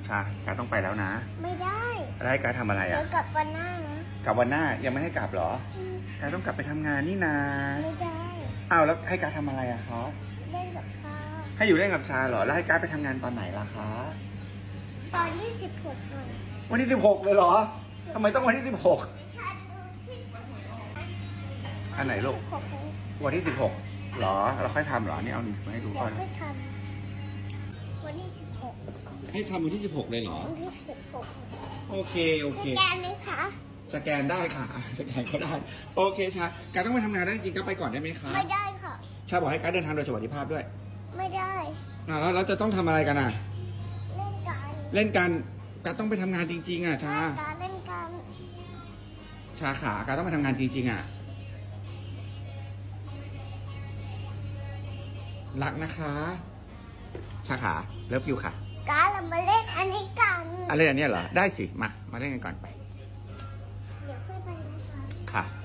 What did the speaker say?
ชาการต้องไปแล้วนะไม่ได้แล้วให้การทำอะไรอ่ะกลับวันหน้านะกลับวันหน้ายังไม่ให้กลับเหรอการต้องกลับไปทำงานนี่นาไม่ได้อ้าวแล้วให้การทำอะไรอะคะเล่นกับชาให้อยู่เล่นกับชาเหรอแล้วให้การไปทำงานตอนไหนล่ะคะตอนที่16 วันที่16เลยเหรอทำไมต้องวันที่16อันไหนลูกวันที่16เหรอเราค่อยทำเหรอนี่เอาหนึ่งมาให้ดูก่อนให้ทำวันที่16 ให้ทำวันที่16เลยเหรอวันที่16 โอเคสแกนเลยค่ะสแกนได้ค่ะสแกนก็ได้โอเคชาการต้องไปทำงานได้จริงก็ไปก่อนได้ไหมคะไม่ได้ค่ะชาบอกให้การเดินทางโดยสวัสดิภาพด้วยไม่ได้แล้วเราจะต้องทำอะไรกันอ่ะเล่นกันการต้องไปทำงานจริงๆอ่ะชาเล่นกันชาขาการต้องไปทำงานจริงๆอ่ะรักนะคะชาขาเลิฟยูค่ะการเรามาเล่นอันนี้กันอะไรอันนี้เหรอได้สิมาเล่นกันก่อนไปเดี๋ยวค่อยไปนะคะค่ะ